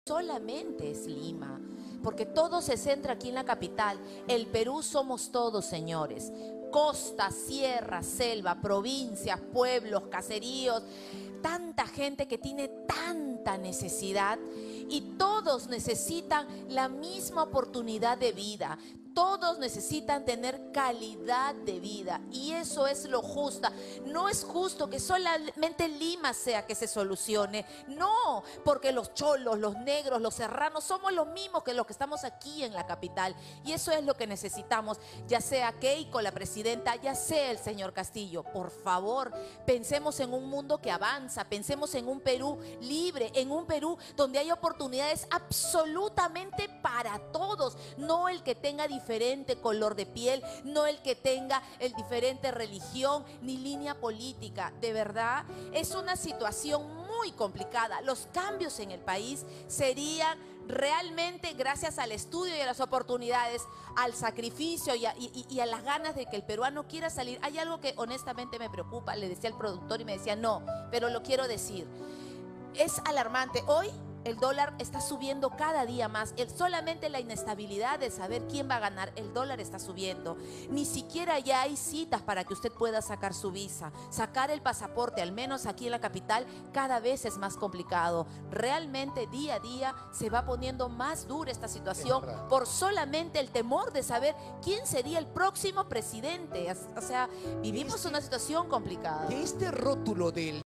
solamente es Lima, porque todo se centra aquí en la capital. El Perú somos todos, señores. Costa, sierra, selva, provincias, pueblos, caseríos, tanta gente que tiene tanta necesidad y todos necesitan la misma oportunidad de vida. Todos necesitan tener calidad de vida y eso es lo justo. No es justo que solamente Lima sea que se solucione. No, porque los cholos, los negros, los serranos somos los mismos que los que estamos aquí en la capital. Y eso es lo que necesitamos, ya sea Keiko, la presidenta, ya sea el señor Castillo. Por favor, pensemos en un mundo que avanza, pensemos en un Perú libre, en un Perú donde hay oportunidades absolutamente para todos, no el que tenga diferente color de piel, no el que tenga el diferente religión ni línea política. De verdad, es una situación muy complicada. Los cambios en el país serían realmente gracias al estudio y a las oportunidades, al sacrificio y a las ganas de que el peruano quiera salir. Hay algo que honestamente me preocupa, le decía al productor y me decía no, pero lo quiero decir. Es alarmante. Hoy el dólar está subiendo cada día más. Solamente la inestabilidad de saber quién va a ganar, el dólar está subiendo. Ni siquiera ya hay citas para que usted pueda sacar su visa. Sacar el pasaporte, al menos aquí en la capital, cada vez es más complicado. Realmente día a día se va poniendo más dura esta situación por solamente el temor de saber quién sería el próximo presidente. O sea, vivimos una situación complicada. Que este rótulo del